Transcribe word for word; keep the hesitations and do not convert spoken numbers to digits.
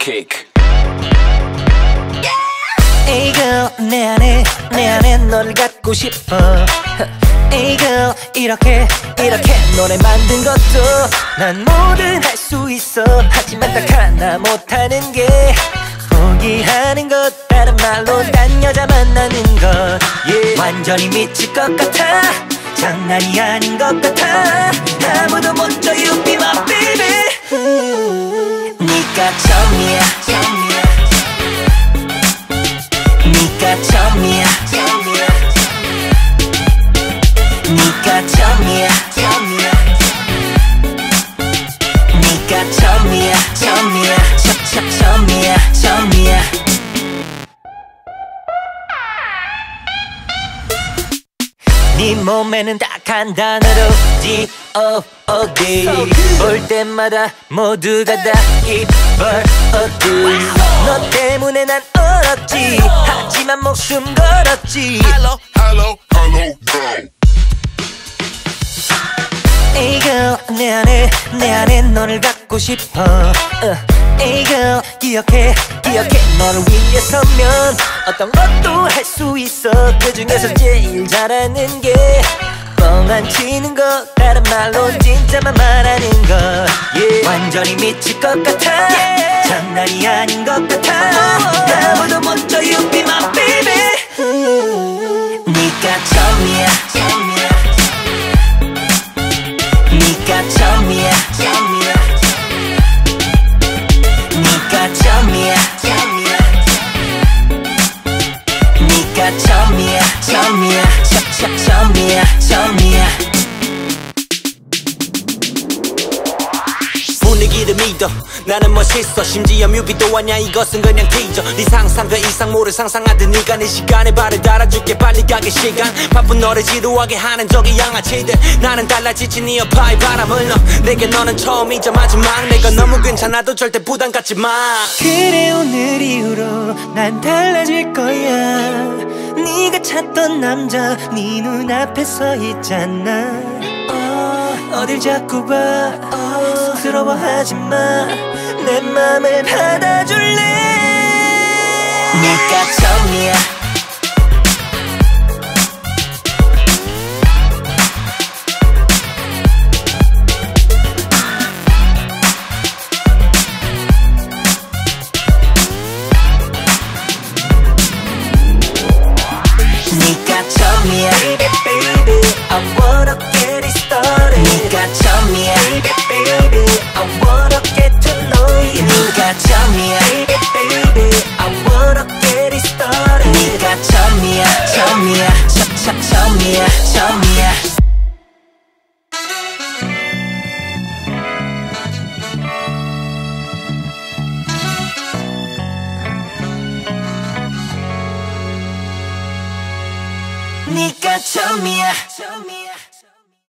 kick. Hey girl, 내 안에 내 안에 너를 갖고 싶어. Hey girl, 이렇게 이렇게 노래 만든 것도 난 뭐든 할 수 있어. 하지만 딱 하나 못하는 게 포기하는 것. 다른 말로 딴 여자 만나는 것. yeah. 완전히 미칠 것 같아. 장난이 아닌 것 같아. 아무도 못 줘 you be my baby. 네가 처음이야, 처음이야. 네가 처음이야, 처음이야. 네가 처음이야, 처음이야. 네가 처음이야, 처음이야. 처, 처, 처음이야, 처음이야. 네 몸에는 딱 한 단어로 디 오 오 디. 볼 때마다 모두가 다 이뻐 어디. 너 때문에 난 얼었지. 하지만 목숨 걸었지. Hello, hello, hello, no. Hey girl, 내 안에 내 안에 너를 갖고 싶어. uh. Hey girl, 기억해 기억해 너를 위해 서면 어떤 것도 할 수 있어. 그 중에서 제일 잘하는 게 뻥안 치는 거. 다른 말로 진짜만 말하는 거. yeah. 완전히 미칠 것 같아. yeah. 장난이 아닌 것 같아. 아무도 못 줘 you be my baby. 네가 처음이야, 처음이야. 네가 처음이야, 처음이야. 네가 처음이야, 처음이야. 네가 처음이야, 처음이야. 처, 처, 처음이야, 처음이야. 분위기를 믿어 나는 멋있어. 심지어 뮤비도 아냐 이것은 그냥 티저. 네 상상 그 이상 모를 상상하듯 네가 내 시간에 발을 달아줄게. 빨리 가게 시간. 바쁜 너를 지루하게 하는 저기 양아치들. 나는 달라 지친 네 여파에 바람을 넣어. 내게 너는 처음이자 마지막. 내가 너무 괜찮아도 절대 부담 갖지 마. 그래 오늘 이후로 난 달라질 거야. 네가 찾던 남자 네 눈앞에 서 있잖아. 어, 어딜 자꾸 봐. 어, 쑥스러워하지마. 내 맘을 받아줄래. 네가 처음이야. 네가 처음이야. Baby, baby, I wanna get it started. 네가 처음이야. Baby, baby, I wanna get to know you. 네가 처음이야. Baby, baby, I wanna get it started. 네가 처음이야, 처음이야. 처, 처, 처음이야, 처음이야. 네가 처음이야, 처음이야.